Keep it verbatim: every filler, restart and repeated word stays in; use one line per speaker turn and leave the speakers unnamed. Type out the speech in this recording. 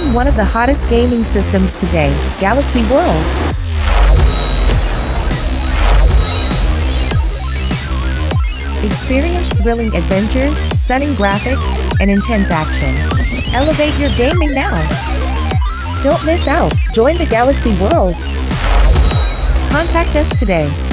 Join one of the hottest gaming systems today, Galaxy World. Experience thrilling adventures, stunning graphics, and intense action. Elevate your gaming now. Don't miss out. Join the Galaxy World. Contact us today.